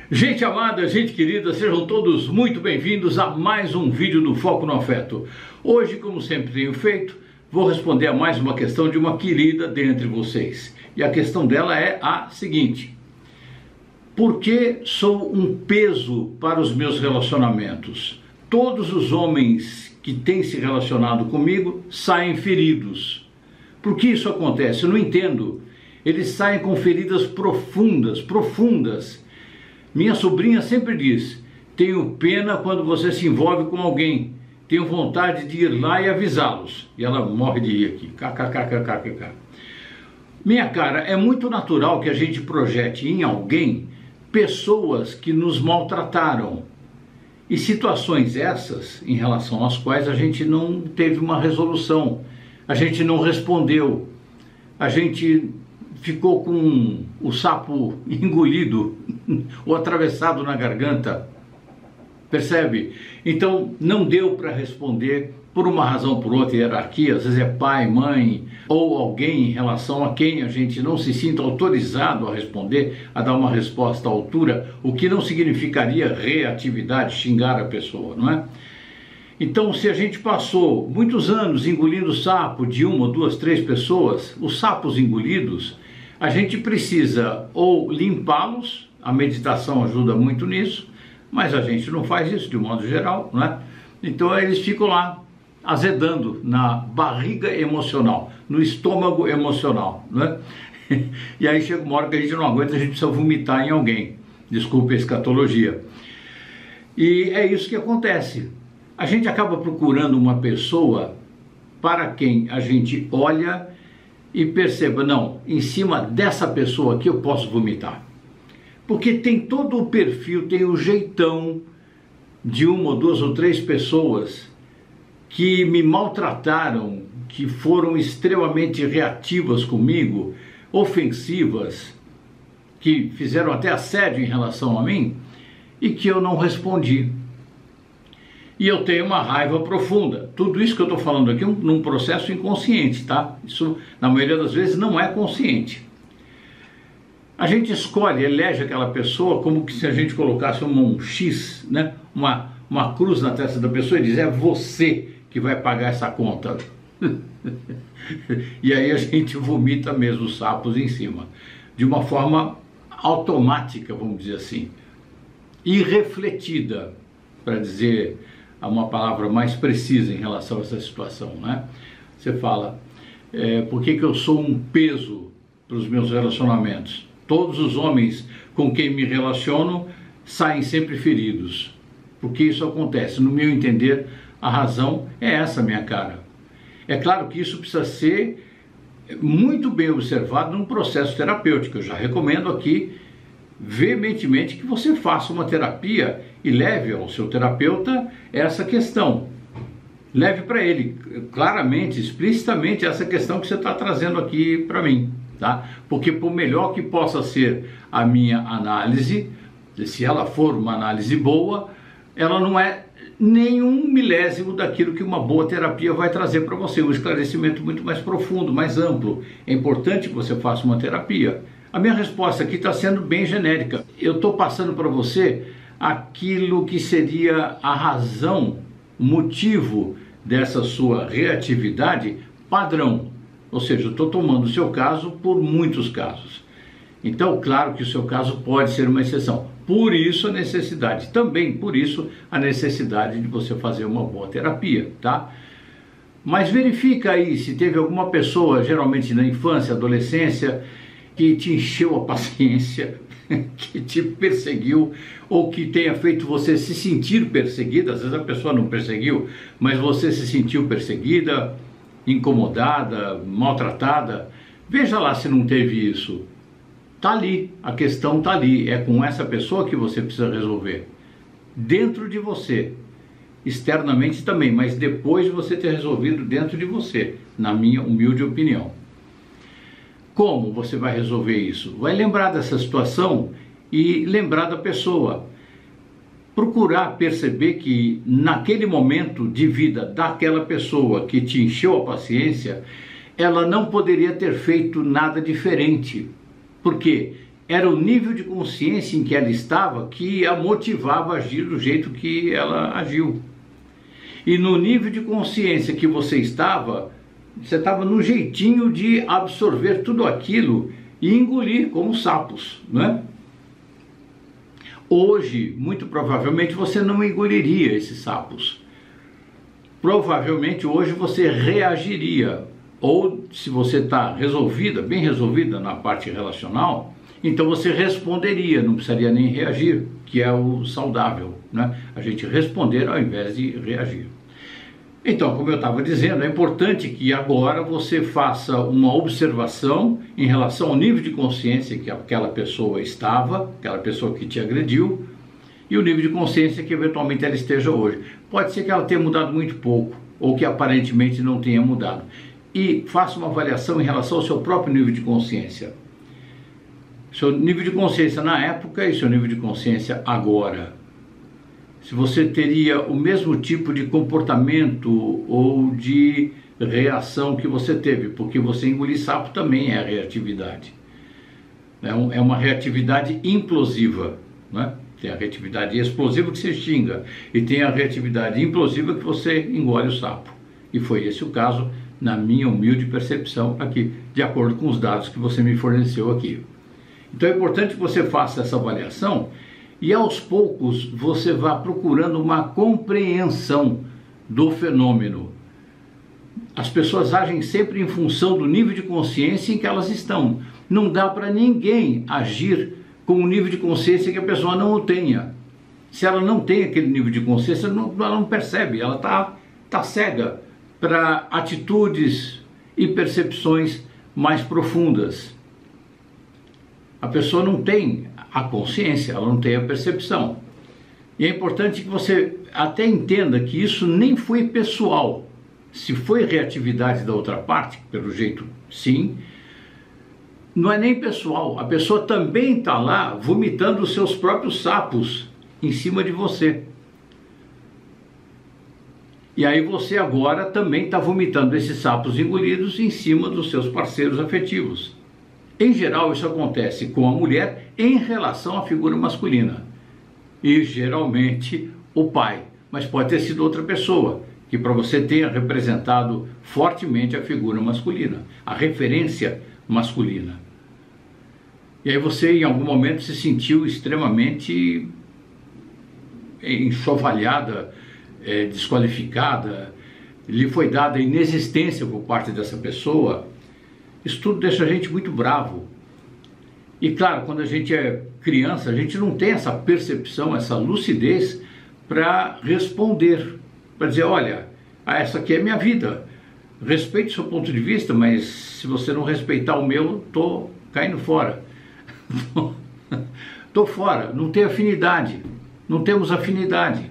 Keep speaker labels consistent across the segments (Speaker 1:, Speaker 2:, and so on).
Speaker 1: Gente amada, gente querida, sejam todos muito bem-vindos a mais um vídeo do Foco no Afeto. Hoje, como sempre tenho feito, vou responder a mais uma questão de uma querida dentre vocês. E a questão dela é a seguinte: por que sou um peso para os meus relacionamentos? Todos os homens que têm se relacionado comigo saem feridos. Por que isso acontece? Eu não entendo. Eles saem com feridas profundas. Minha sobrinha sempre diz: tenho pena quando você se envolve com alguém, tenho vontade de ir lá e avisá-los. E ela morre de rir aqui, kkkkkk. Minha cara, é muito natural que a gente projete em alguém pessoas que nos maltrataram. E situações essas, em relação às quais a gente não teve uma resolução, a gente não respondeu, a gente ficou com o sapo engolido ou atravessado na garganta, percebe? Então não deu para responder por uma razão ou por outra, hierarquia, às vezes é pai, mãe ou alguém em relação a quem a gente não se sinta autorizado a responder, a dar uma resposta à altura, o que não significaria reatividade, xingar a pessoa, não é? Então, se a gente passou muitos anos engolindo sapo de uma, duas, três pessoas, os sapos engolidos, a gente precisa ou limpá-los, a meditação ajuda muito nisso, mas a gente não faz isso de um modo geral, né? Então eles ficam lá azedando na barriga emocional, no estômago emocional, né? E aí chega uma hora que a gente não aguenta, a gente precisa vomitar em alguém, desculpe a escatologia. E é isso que acontece. A gente acaba procurando uma pessoa para quem a gente olha e perceba: não, em cima dessa pessoa aqui eu posso vomitar. Porque tem todo o perfil, tem o jeitão de uma ou duas ou três pessoas que me maltrataram, que foram extremamente reativas comigo, ofensivas, que fizeram até assédio em relação a mim e que eu não respondi. E eu tenho uma raiva profunda. Tudo isso que eu estou falando aqui é num processo inconsciente, tá? Isso, na maioria das vezes, não é consciente. A gente escolhe, elege aquela pessoa como que se a gente colocasse um X, né? Uma cruz na testa da pessoa e diz: é você que vai pagar essa conta. E aí a gente vomita mesmo os sapos em cima. De uma forma automática, vamos dizer assim. Irrefletida, para dizer uma palavra mais precisa em relação a essa situação, né? Você fala: por que eu sou um peso para os meus relacionamentos? Todos os homens com quem me relaciono saem sempre feridos. Por que isso acontece? No meu entender, a razão é essa, minha cara. É claro que isso precisa ser muito bem observado num processo terapêutico. Eu já recomendo aqui veementemente que você faça uma terapia e leve ao seu terapeuta essa questão. Leve para ele claramente, explicitamente, essa questão que você está trazendo aqui para mim, tá? Porque por melhor que possa ser a minha análise, se ela for uma análise boa, ela não é nenhum milésimo daquilo que uma boa terapia vai trazer para você, um esclarecimento muito mais profundo, mais amplo. É importante que você faça uma terapia. A minha resposta aqui está sendo bem genérica. Eu estou passando para você aquilo que seria a razão, motivo dessa sua reatividade padrão. Ou seja, eu estou tomando o seu caso por muitos casos. Então, claro que o seu caso pode ser uma exceção. Por isso a necessidade, também por isso a necessidade de você fazer uma boa terapia, tá? Mas verifica aí se teve alguma pessoa, geralmente na infância, adolescência, que te encheu a paciência, que te perseguiu, ou que tenha feito você se sentir perseguida. Às vezes a pessoa não perseguiu, mas você se sentiu perseguida, incomodada, maltratada. Veja lá se não teve isso. Tá ali, a questão tá ali. É com essa pessoa que você precisa resolver. Dentro de você. Externamente também, mas depois de você ter resolvido dentro de você, na minha humilde opinião. Como você vai resolver isso? Vai lembrar dessa situação e lembrar da pessoa. Procurar perceber que naquele momento de vida daquela pessoa que te encheu a paciência, ela não poderia ter feito nada diferente. Porque era o nível de consciência em que ela estava que a motivava a agir do jeito que ela agiu. E no nível de consciência que você estava no jeitinho de absorver tudo aquilo e engolir como sapos, não é? Hoje, muito provavelmente, você não engoliria esses sapos. Provavelmente hoje você reagiria. Ou se você está resolvida, bem resolvida na parte relacional, então você responderia, não precisaria nem reagir, que é o saudável, né? A gente responder ao invés de reagir. Então, como eu estava dizendo, é importante que agora você faça uma observação em relação ao nível de consciência que aquela pessoa estava, aquela pessoa que te agrediu, e o nível de consciência que eventualmente ela esteja hoje. Pode ser que ela tenha mudado muito pouco, ou que aparentemente não tenha mudado. E faça uma avaliação em relação ao seu próprio nível de consciência. Seu nível de consciência na época e seu nível de consciência agora. Se você teria o mesmo tipo de comportamento ou de reação que você teve, porque você engolir sapo também é reatividade. É uma reatividade implosiva, né? Tem a reatividade explosiva que você xinga e tem a reatividade implosiva que você engole o sapo. E foi esse o caso, na minha humilde percepção aqui, de acordo com os dados que você me forneceu aqui. Então é importante que você faça essa avaliação e aos poucos você vá procurando uma compreensão do fenômeno. As pessoas agem sempre em função do nível de consciência em que elas estão. Não dá para ninguém agir com o nível de consciência que a pessoa não o tenha. Se ela não tem aquele nível de consciência, ela não percebe, ela tá cega para atitudes e percepções mais profundas. A pessoa não tem a consciência, ela não tem a percepção. E é importante que você até entenda que isso nem foi pessoal. Se foi reatividade da outra parte, pelo jeito sim, não é nem pessoal. A pessoa também está lá vomitando os seus próprios sapos em cima de você. E aí você agora também está vomitando esses sapos engolidos em cima dos seus parceiros afetivos. Em geral, isso acontece com a mulher em relação à figura masculina. E geralmente o pai. Mas pode ter sido outra pessoa que para você tenha representado fortemente a figura masculina, a referência masculina. E aí você em algum momento se sentiu extremamente enxovalhada, desqualificada, lhe foi dada inexistência por parte dessa pessoa. Isso tudo deixa a gente muito bravo. E claro, quando a gente é criança, a gente não tem essa percepção, essa lucidez para responder, para dizer, olha, essa aqui é minha vida, respeite o seu ponto de vista, mas se você não respeitar o meu, estou caindo fora. Estou fora, não tenho afinidade, não temos afinidade.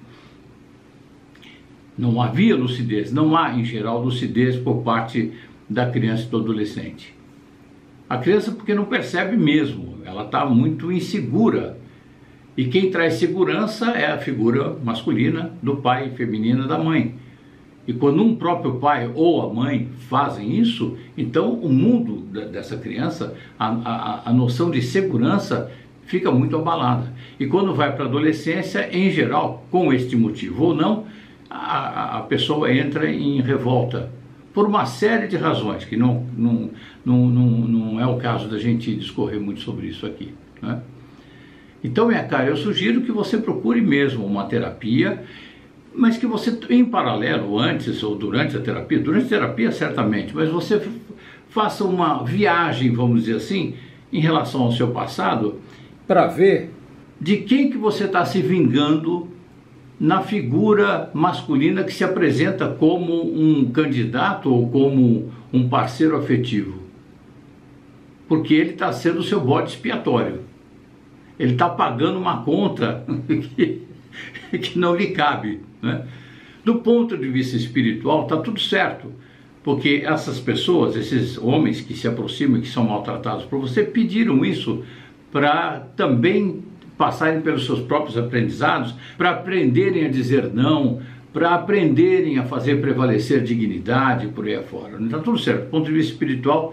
Speaker 1: Não havia lucidez, não há em geral lucidez por parte da criança e do adolescente. A criança porque não percebe mesmo, ela está muito insegura. E quem traz segurança é a figura masculina do pai e feminina da mãe. E quando um próprio pai ou a mãe fazem isso, então o mundo dessa criança, a noção de segurança fica muito abalada. E quando vai para a adolescência, em geral, com este motivo ou não, a pessoa entra em revolta. Por uma série de razões, que não é o caso da gente discorrer muito sobre isso aqui, né? Então, minha cara, eu sugiro que você procure mesmo uma terapia, mas que você, em paralelo, antes ou durante a terapia certamente, mas você faça uma viagem, vamos dizer assim, em relação ao seu passado, para ver de quem que você está se vingando na figura masculina que se apresenta como um candidato ou como um parceiro afetivo. Porque ele está sendo o seu bode expiatório. Ele está pagando uma conta que não lhe cabe, né? Do ponto de vista espiritual, está tudo certo. Porque essas pessoas, esses homens que se aproximam e que são maltratados por você, pediram isso para também passarem pelos seus próprios aprendizados, para aprenderem a dizer não, para aprenderem a fazer prevalecer dignidade por aí afora. Está tudo certo. Do ponto de vista espiritual,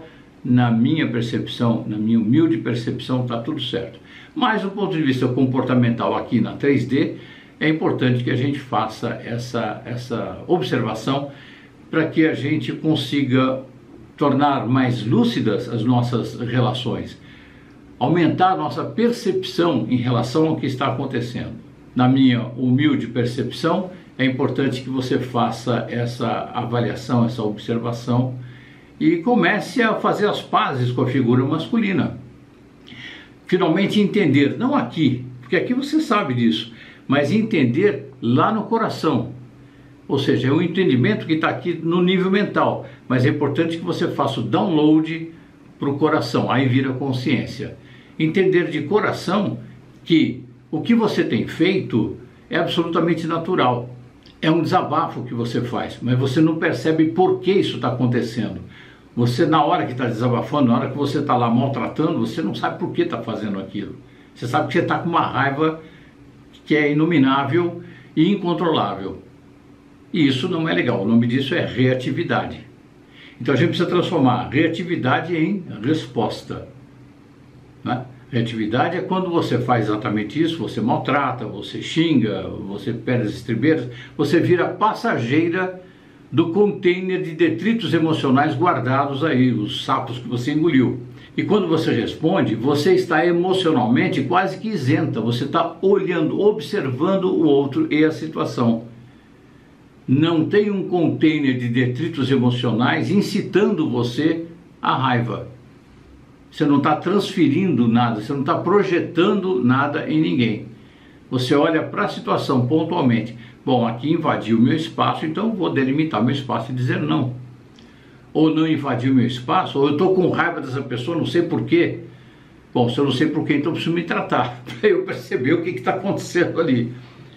Speaker 1: na minha percepção, na minha humilde percepção, está tudo certo. Mas do ponto de vista comportamental aqui na 3D, é importante que a gente faça essa observação para que a gente consiga tornar mais lúcidas as nossas relações, aumentar a nossa percepção em relação ao que está acontecendo. Na minha humilde percepção, é importante que você faça essa avaliação, essa observação e comece a fazer as pazes com a figura masculina. Finalmente entender, não aqui, porque aqui você sabe disso, mas entender lá no coração. Ou seja, é um entendimento que está aqui no nível mental, mas é importante que você faça o download para o coração, aí vira consciência. Entender de coração que o que você tem feito é absolutamente natural. É um desabafo que você faz, mas você não percebe por que isso está acontecendo. Você, na hora que está desabafando, na hora que você está lá maltratando, você não sabe por que está fazendo aquilo. Você sabe que você está com uma raiva que é inominável e incontrolável. E isso não é legal, o nome disso é reatividade. Então a gente precisa transformar reatividade em resposta, né? Reatividade é quando você faz exatamente isso, você maltrata, você xinga, você perde as estribeiras, você vira passageira do container de detritos emocionais guardados aí, os sapos que você engoliu. E quando você responde, você está emocionalmente quase que isenta, você está olhando, observando o outro e a situação. Não tem um container de detritos emocionais incitando você à raiva. Você não está transferindo nada, você não está projetando nada em ninguém. Você olha para a situação pontualmente. Bom, aqui invadiu o meu espaço, então vou delimitar meu espaço e dizer não. Ou não invadiu o meu espaço, ou eu estou com raiva dessa pessoa, não sei porquê. Bom, se eu não sei porquê, então eu preciso me tratar, para eu perceber o que está acontecendo ali.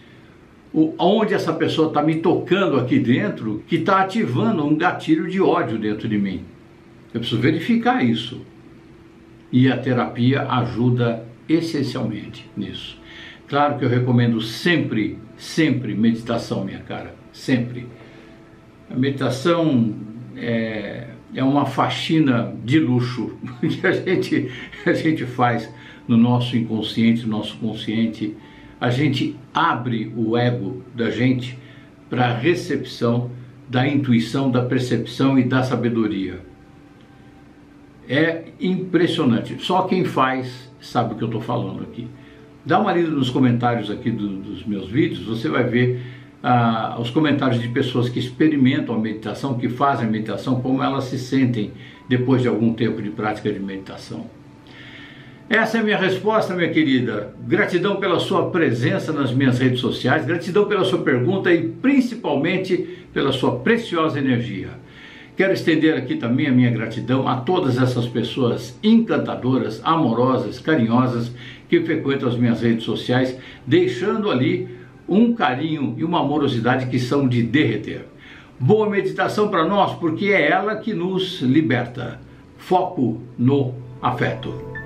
Speaker 1: Onde essa pessoa está me tocando aqui dentro, que está ativando um gatilho de ódio dentro de mim. Eu preciso verificar isso. E a terapia ajuda essencialmente nisso. Claro que eu recomendo sempre, sempre meditação, minha cara, sempre. A meditação é uma faxina de luxo que a gente faz no nosso inconsciente, no nosso consciente. A gente abre o ego da gente para a recepção da intuição, da percepção e da sabedoria. É impressionante. Só quem faz sabe o que eu estou falando aqui. Dá uma lida nos comentários aqui dos meus vídeos, você vai ver os comentários de pessoas que experimentam a meditação, que fazem a meditação, como elas se sentem depois de algum tempo de prática de meditação. Essa é a minha resposta, minha querida. Gratidão pela sua presença nas minhas redes sociais, gratidão pela sua pergunta e principalmente pela sua preciosa energia. Quero estender aqui também a minha gratidão a todas essas pessoas encantadoras, amorosas, carinhosas que frequentam as minhas redes sociais, deixando ali um carinho e uma amorosidade que são de derreter. Boa meditação para nós, porque é ela que nos liberta. Foco no afeto.